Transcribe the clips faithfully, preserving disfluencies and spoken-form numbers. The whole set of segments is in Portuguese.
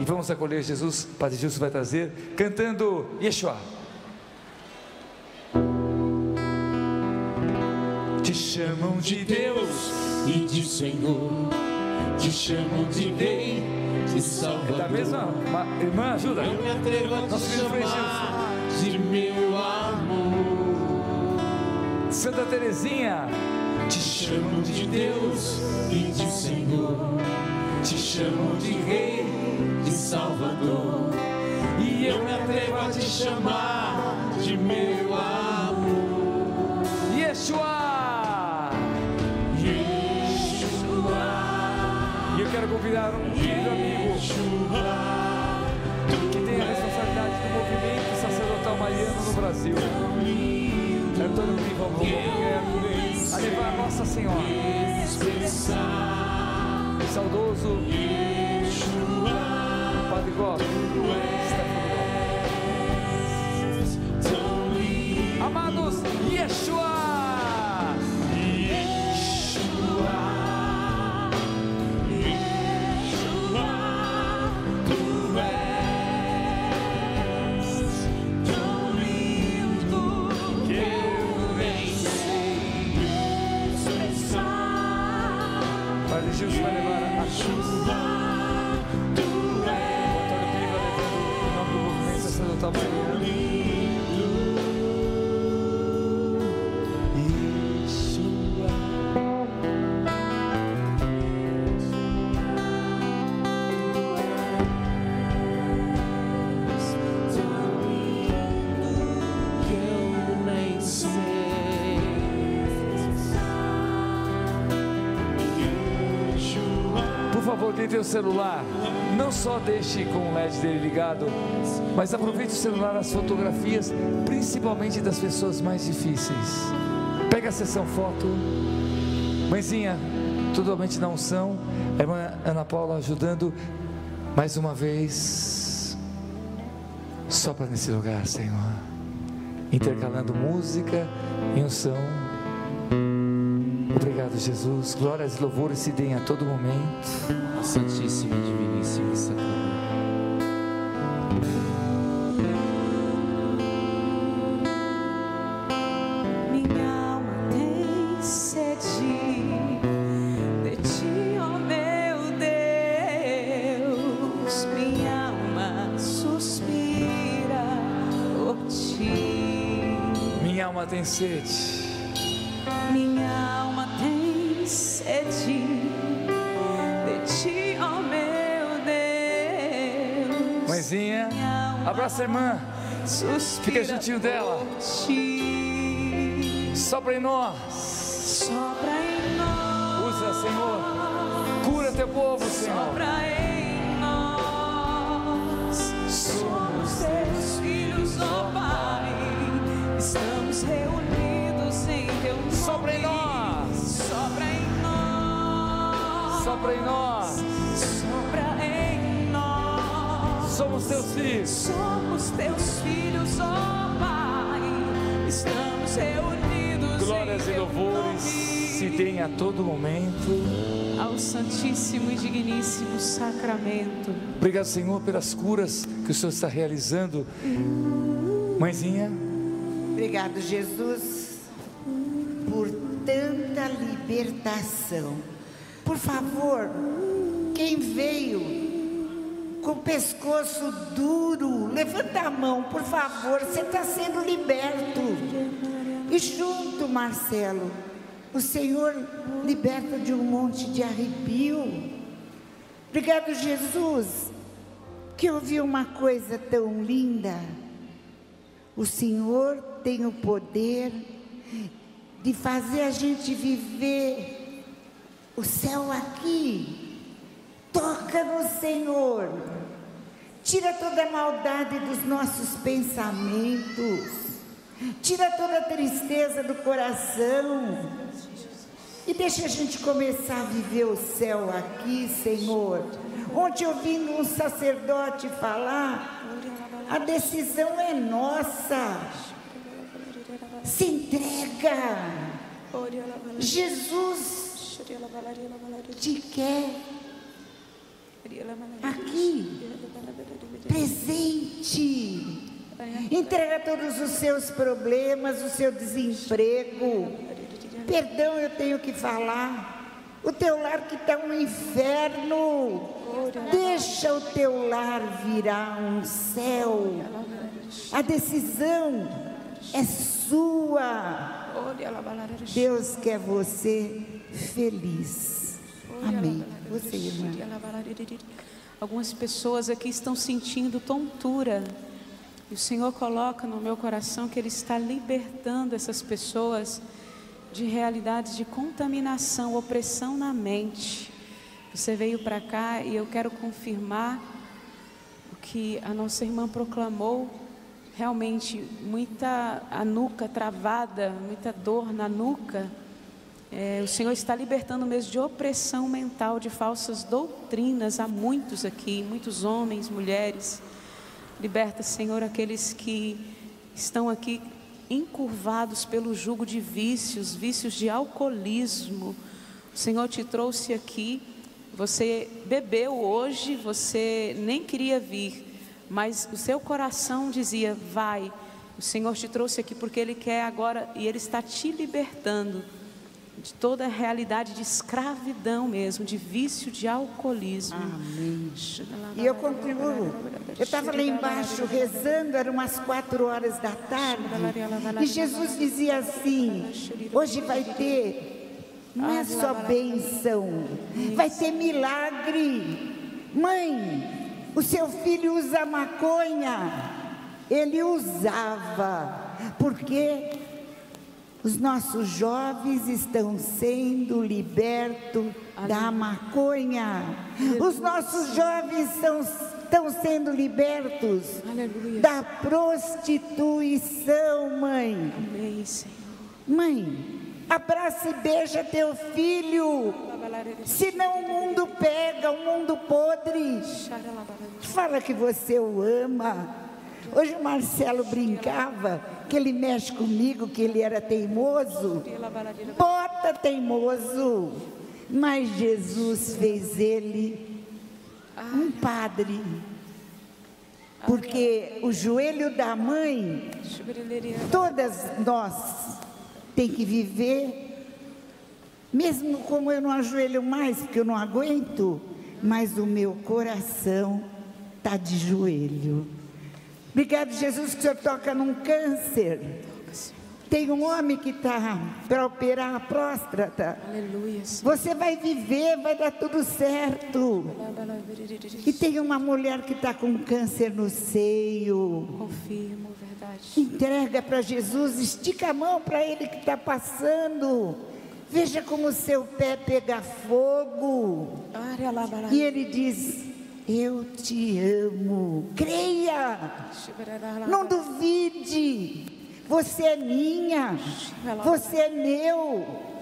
vamos acolher Jesus. Padre Gilson vai trazer, cantando Yeshua. Te chamam de Deus e de Senhor, te chamam de Rei, de Salvador. É da mesma, uma, irmã, ajuda. Eu me atrevo a te Nosso chamar de meu amor. Santa Teresinha, te chamam de Deus e de Senhor, te chamam de Rei, de Salvador. E eu me atrevo a te chamar de meu amor. Yeshua. E eu quero convidar um querido amigo que tem a responsabilidade do movimento sacerdotal mariano no Brasil, Antônio Piva, a levar Nossa Senhora, o saudoso Padre Gosto, amados, Yeshua. Jesus vai levar a cruz. O Antônio Piva levando o nome do movimento sacerdotal mariano. Por favor, quem tem o celular, não só deixe com o L E D dele ligado, mas aproveite o celular, as fotografias, principalmente das pessoas mais difíceis. Pega a sessão foto. Mãezinha, totalmente na unção. A irmã Ana Paula ajudando. Mais uma vez, sopra nesse lugar, Senhor, intercalando música e unção. Obrigado, Jesus. Glórias e louvores se deem a todo momento. Santíssimo e Diviníssimo Sacramento. Minha alma tem sede de ti, ó meu Deus. Minha alma suspira por ti. Minha alma tem sede. Minha alma tem sede de ti, ó meu Deus. Mãezinha, abraça a irmã. Fica juntinho dela. Sopra em nós. Sopra em nós. Usa, Senhor. Cura teu povo, Senhor. Sopra em nós. Somos teus filhos, ó Pai. Estamos reunidos em teu nome. Sopra em nós. Sopra em nós. Sopra em nós. Sopra em nós. Somos teus filhos. Somos teus filhos, ó Pai. Estamos reunidos. Glórias em e teu louvores se deem a todo momento ao Santíssimo e Digníssimo Sacramento. Obrigado, Senhor, pelas curas que o Senhor está realizando. Mãezinha. Obrigado, Jesus, por tanta libertação. Por favor, quem veio com o pescoço duro, levanta a mão, por favor, você está sendo liberto. E junto, Marcelo, o Senhor liberta de um monte de arrepio. Obrigado, Jesus, que eu vi uma coisa tão linda. O Senhor tem o poder de fazer a gente viver o céu aqui. Toca no Senhor, tira toda a maldade dos nossos pensamentos, tira toda a tristeza do coração e deixa a gente começar a viver o céu aqui, Senhor. Ontem ouvindo um sacerdote falar, a decisão é nossa. Se entrega. Jesus te quer. aqui, presente. Entrega todos os seus problemas, o seu desemprego. Perdão, eu tenho que falar. O teu lar que está um inferno, deixa o teu lar virar um céu. A decisão é sua. Deus quer você feliz. Amém. Você, irmã. Algumas pessoas aqui estão sentindo tontura. E o Senhor coloca no meu coração que Ele está libertando essas pessoas de realidades de contaminação, opressão na mente. Você veio para cá e eu quero confirmar o que a nossa irmã proclamou. Realmente, muita a nuca travada, muita dor na nuca. É, o Senhor está libertando mesmo de opressão mental, de falsas doutrinas. Há muitos aqui, muitos homens, mulheres. Liberta, Senhor, aqueles que estão aqui encurvados pelo jugo de vícios, vícios de alcoolismo. O Senhor te trouxe aqui, você bebeu hoje, você nem queria vir, mas o seu coração dizia, vai. O Senhor te trouxe aqui porque Ele quer agora, e Ele está te libertando de toda a realidade de escravidão mesmo, de vício de alcoolismo. Amém. E eu continuo. Eu estava lá embaixo rezando, eram umas quatro horas da tarde, e Jesus dizia assim, hoje vai ter, não é só bênção, vai ter milagre. Mãe, o seu filho usa maconha. Ele usava, porque os nossos jovens estão sendo libertos da maconha. Os nossos jovens estão, estão sendo libertos Aleluia. Da prostituição, mãe. Amém, Senhor. Mãe, abraça e beija teu filho. Senão o mundo pega, o mundo podre. Fala que você o ama. Hoje o Marcelo brincava que ele mexe comigo, que ele era teimoso. Bota teimoso. Mas Jesus fez ele um padre. Porque o joelho da mãe, todas nós tem que viver, mesmo como eu não ajoelho mais, porque eu não aguento, mas o meu coração está de joelho. Obrigado, Jesus, que o Senhor toca num câncer. Tem um homem que está para operar a próstata. Aleluia. Você vai viver, vai dar tudo certo. E tem uma mulher que está com câncer no seio. Confirmo, verdade. Entrega para Jesus, estica a mão para ele que está passando. Veja como o seu pé pega fogo. E ele diz, eu te amo. Creia. Não duvide. Você é minha. Você é meu.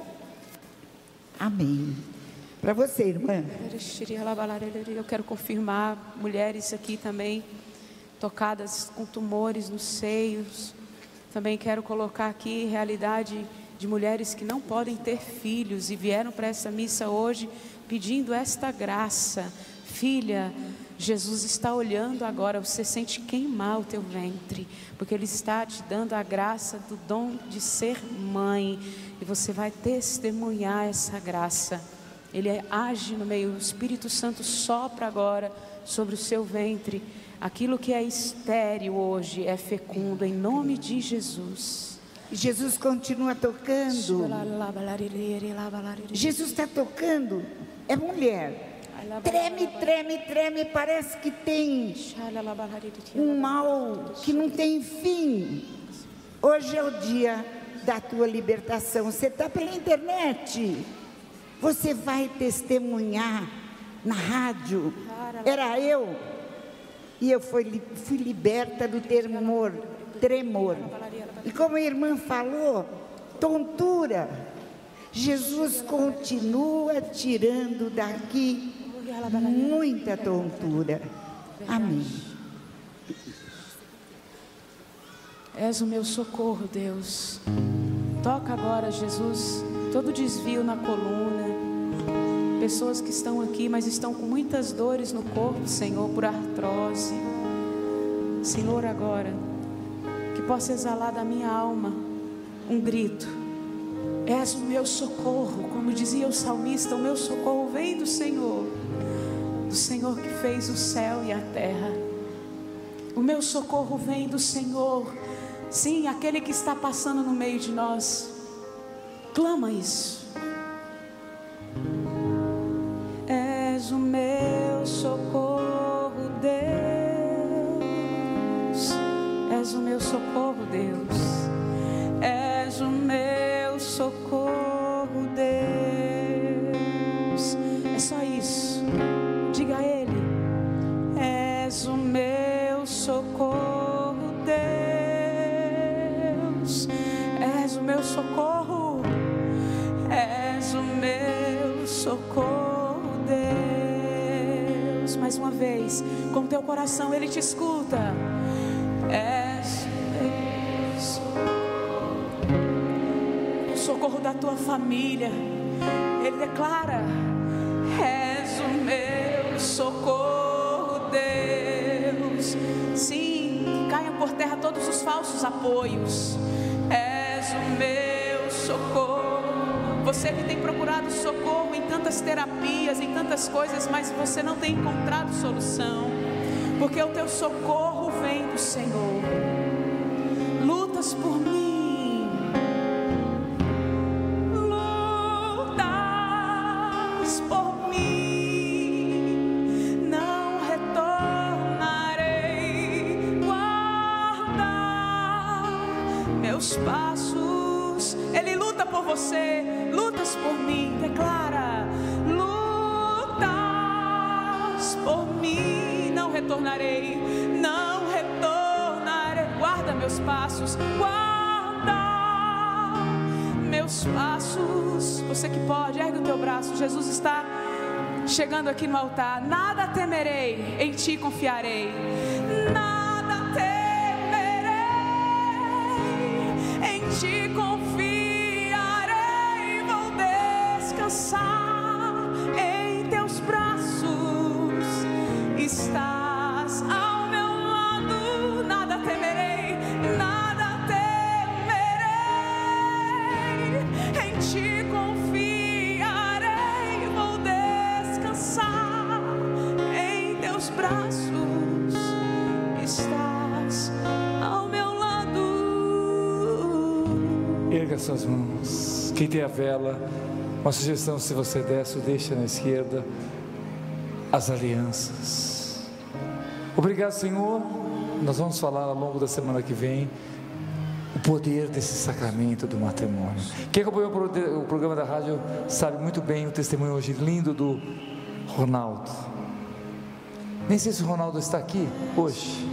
Amém. Para você, irmã. Eu quero confirmar mulheres aqui também tocadas com tumores nos seios. Também quero colocar aqui realidade de mulheres que não podem ter filhos e vieram para essa missa hoje pedindo esta graça. Filha, Jesus está olhando agora, você sente queimar o teu ventre, porque Ele está te dando a graça do dom de ser mãe, e você vai testemunhar essa graça. Ele age no meio, o Espírito Santo sopra agora sobre o seu ventre, aquilo que é estéril hoje é fecundo, em nome de Jesus. Jesus continua tocando. Jesus está tocando, é mulher. Treme, treme, treme, parece que tem um mal que não tem fim. Hoje é o dia da tua libertação. Você está pela internet, você vai testemunhar na rádio. Era eu, e eu fui, fui liberta do tremor, tremor. E como a irmã falou, tontura. Jesus continua tirando daqui muita tontura. Amém. És o meu socorro, Deus. Toca agora, Jesus, todo desvio na coluna. Pessoas que estão aqui, mas estão com muitas dores no corpo, Senhor, por artrose. Senhor, agora, que possa exalar da minha alma um grito: és o meu socorro. Como dizia o salmista, o meu socorro vem do Senhor, do Senhor que fez o céu e a terra. O meu socorro vem do Senhor, sim, aquele que está passando no meio de nós. Clama isso. És o meu socorro, Deus. És o meu socorro, Deus. És o meu socorro, Deus. É só isso. Diga a Ele: és o meu socorro, Deus. És o meu socorro. És o meu socorro, Deus. Mais uma vez, com teu coração Ele te escuta. És o socorro da tua família. Ele declara: és o meu socorro, Deus. Sim, que caiam por terra todos os falsos apoios. És o meu socorro. Você que tem procurado socorro em tantas terapias, em tantas coisas, mas você não tem encontrado solução, porque o teu socorro vem do Senhor. Lutas por mim, lutas por mim, não retornarei. Guarda meus passos. Ele luta por você. Lutas por mim, declara: lutas por mim, não retornarei, não retornarei. Guarda meus passos, guarda meus passos. Você que pode, ergue o teu braço. Jesus está chegando aqui no altar. Nada temerei, em ti confiarei. Nada temerei, em ti confiarei. Em teus braços estás ao meu lado. Nada temerei, nada temerei. Em ti confiarei, vou descansar. Em teus braços estás ao meu lado. Erga suas mãos. Quem tem a vela, uma sugestão: se você desce ou deixa na esquerda, as alianças. Obrigado, Senhor. Nós vamos falar ao longo da semana que vem o poder desse sacramento do matrimônio. Quem acompanhou o programa da rádio sabe muito bem o testemunho hoje lindo do Ronaldo. Nem sei se o Ronaldo está aqui hoje,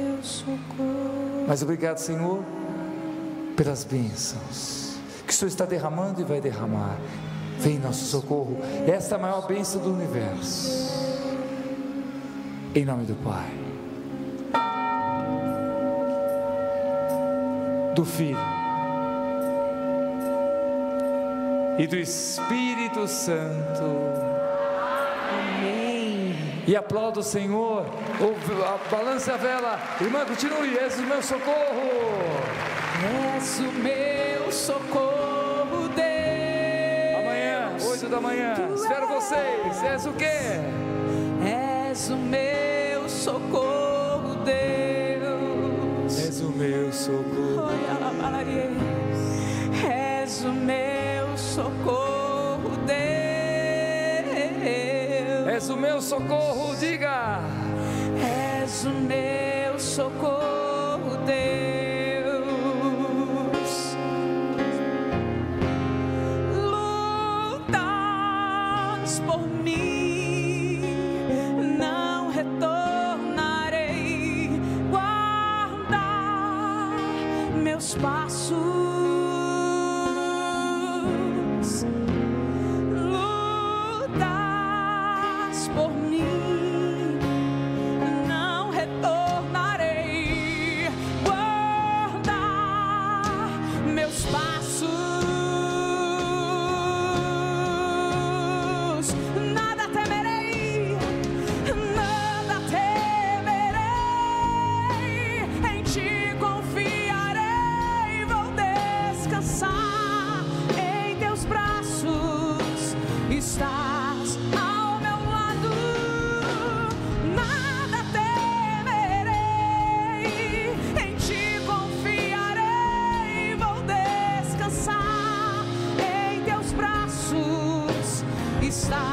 mas obrigado, Senhor, pelas bênçãos que o Senhor está derramando e vai derramar. Vem nosso socorro. Esta é a maior bênção do universo. Em nome do Pai, do Filho e do Espírito Santo. Amém. E aplauda o Senhor. Balance a vela. Irmã, continue. És o meu socorro. És o meu socorro, Deus. Amanhã, oito da manhã, espero vocês. És o quê? És o meu socorro, Deus. És o meu socorro. És o meu socorro, Deus. És o meu socorro, diga. És o meu socorro, Deus. Lutas por mim, não retornarei. Guarda meus passos. Lutas por mim, não retornarei. descansar em teus braços. Estás ao meu lado, nada temerei, em ti confiarei, vou descansar em teus braços. Estás